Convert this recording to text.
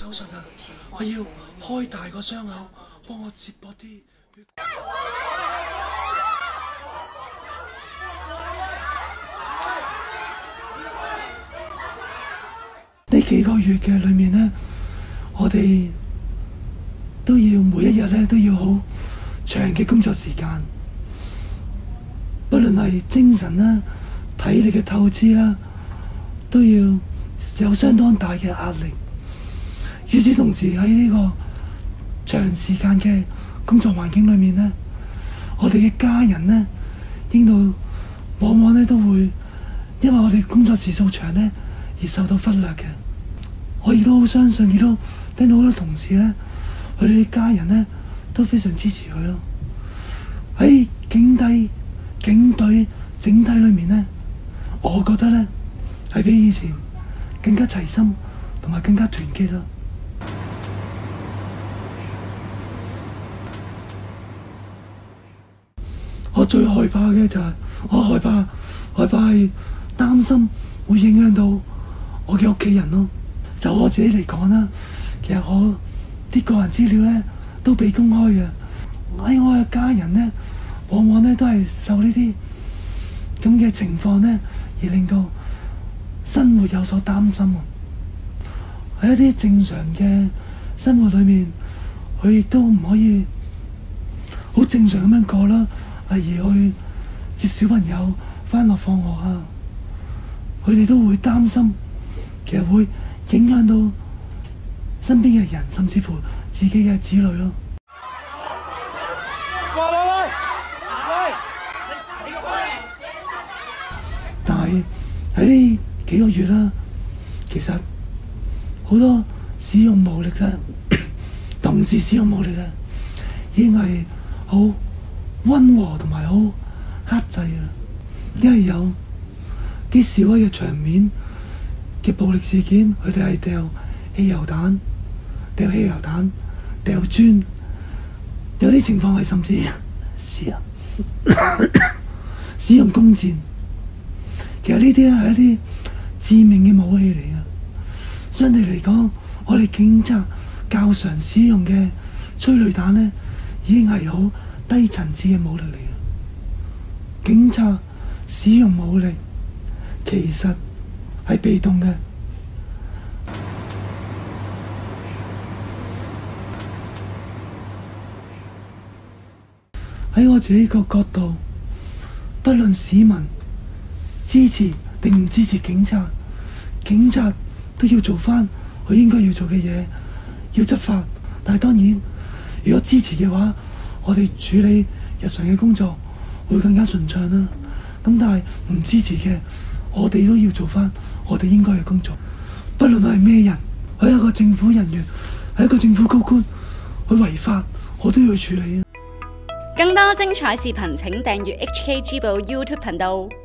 手術啊！我要開大個傷口，幫我接駁啲。呢幾個月嘅裏面呢，我哋都要每一日咧都要好長嘅工作時間，不論係精神啦、體力嘅透支啦，都要有相當大嘅壓力。與此同時喺呢個長時間嘅工作環境裏面呢，我哋嘅家人呢，應到往往呢都會因為我哋工作時數長呢而受到忽略嘅。我亦都好相信，亦都聽到好多同事呢，佢哋嘅家人呢都非常支持佢咯。喺警隊整體裏面呢，我覺得呢係比以前更加齊心同埋更加團結咯。我最害怕嘅就係我害怕係擔心會影響到我嘅屋企人咯。就我自己嚟講啦，其實我啲個人資料咧都被公開嘅，喺我嘅家人咧，往往咧都係受呢啲咁嘅情況咧，而令到生活有所擔心。喺一啲正常嘅生活裏面，佢亦都唔可以好正常咁樣過啦，例如去接小朋友返學放學啊，佢哋都會擔心，其實會影響到身邊嘅人，甚至乎自己嘅子女咯。但係喺呢幾個月啦，其實好多使用武力啦，同時使用武力啦，已經係好溫和同埋好克制啦。因為有啲示威嘅場面嘅暴力事件，佢哋係掉汽油彈、掉磚，有啲情況係甚至使用弓箭。其實呢啲咧係一啲致命嘅武器嚟嘅。相對嚟講，我哋警察較常使用嘅催淚彈咧，已經係好低層次嘅武力嚟嘅。警察使用武力其實係被動嘅。喺我自己個角度，不論市民支持定唔支持警察，警察都要做返佢應該要做嘅嘢，要執法。但係當然，如果支持嘅話，我哋處理日常嘅工作會更加順暢啦。咁但係唔支持嘅，我哋都要做返我哋應該嘅工作。不論係咩人，佢係一個政府人員，係一個政府高官，佢違法，我都要處理啊。 更多精彩視頻請訂閱 HKG 報 YouTube 頻道。